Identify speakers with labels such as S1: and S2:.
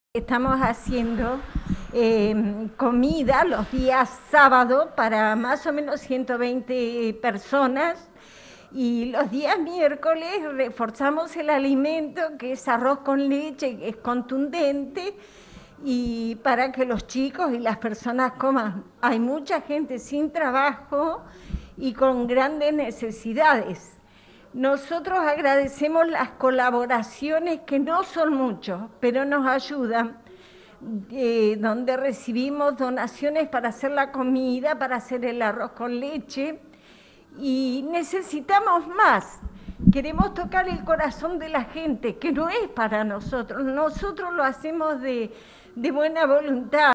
S1: Estamos haciendo comida los días sábado para más o menos 120 personas y los días miércoles reforzamos el alimento que es arroz con leche, que es contundente y para que los chicos y las personas coman. Hay mucha gente sin trabajo y con grandes necesidades. Nosotros agradecemos las colaboraciones, que no son muchos, pero nos ayudan, donde recibimos donaciones para hacer la comida, para hacer el arroz con leche, y necesitamos más. Queremos tocar el corazón de la gente, que no es para nosotros lo hacemos de buena voluntad.